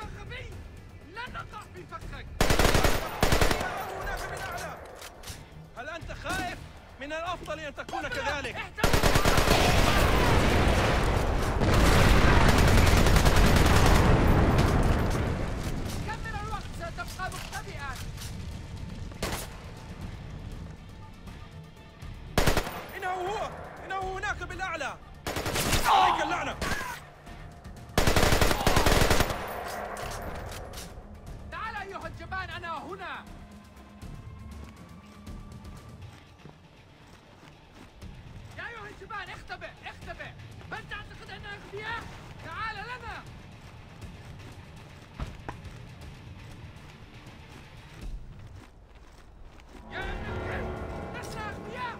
غبي! لن نقع في فخك! هناك من أعلى! هل أنت خائف؟ من الأفضل أن تكون كذلك! كم من الوقت ستبقى مختبئا؟ إنه هناك بالأعلى! عليك اللعنة! تعال أيها الجبان، أنا هنا! يا أيها الجبان، اختبئ! اختبئ! هل تعتقد أننا أغبياء؟ تعال لنا! يا ابن الكلب! لسنا أغبياء!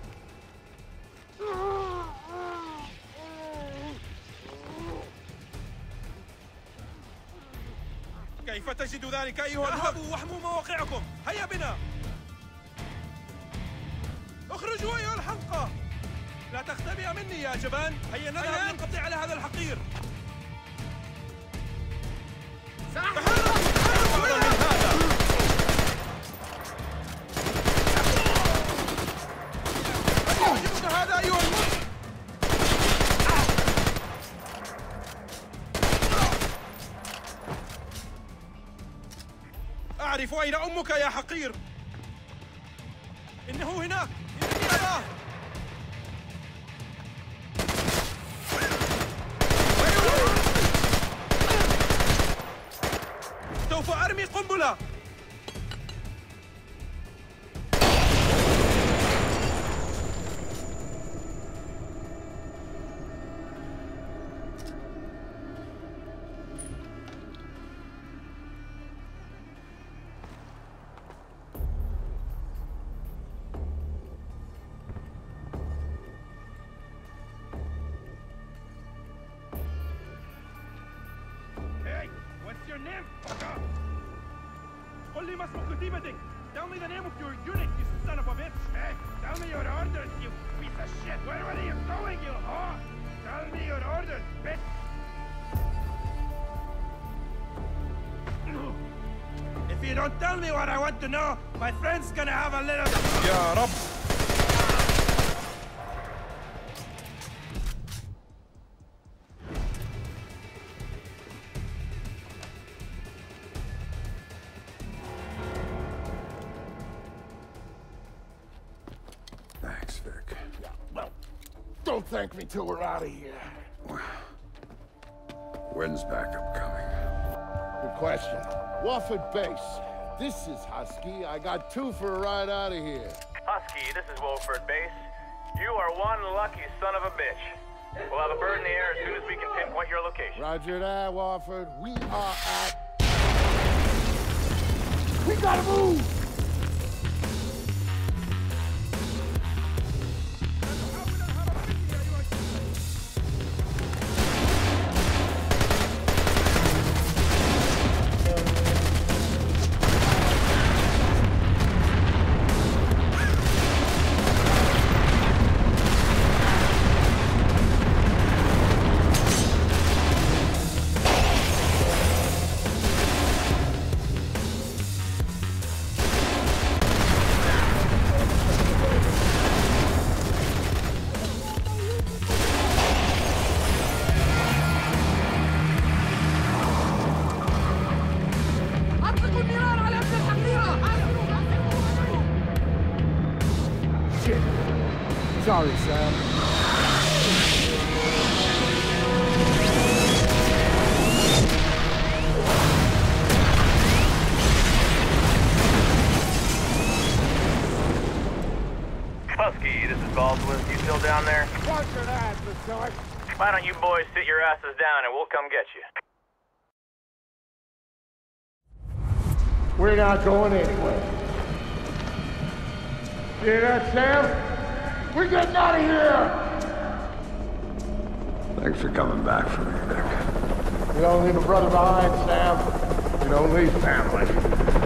كيف تجد ذلك أيها اذهبوا واحموا مواقعكم! هيا بنا! اخرجوا أيها الحمقى! لا تختبئ مني يا جبان! هيا نذهب نقضي على هذا الحقير! هذا أيها المسلم! أعرف أين أمك يا حقير! إنه هناك! إنني أراه! سوف أرمي قنبلة! قل لي ما اسم كتيبتك! Tell me the name of your unit, you son of a bitch! Hey, tell me your orders, you piece of shit! Where are you going, you whore? Tell me your orders, bitch! If you don't tell me what I want to know, my friend's gonna have a little... يا رب! Thanks, Vic. Yeah, well, don't thank me till we're out of here. When's backup coming? Good question. Wofford Base. This is Husky. I got 2 for a ride out of here. Husky, this is Wofford Base. You are one lucky son of a bitch. We'll have a bird in the air as soon as we can pinpoint your location. Roger that, Wofford. We are at... We gotta move! Sorry, Sam. Husky, this is Baldwin. You still down there? Roger that, Vasily. Why don't you boys sit your asses down and we'll come get you? We're not going anywhere. Hear that, Sam? We're getting out of here! Thanks for coming back for me, Vic. You don't leave a brother behind, Sam. You don't leave family.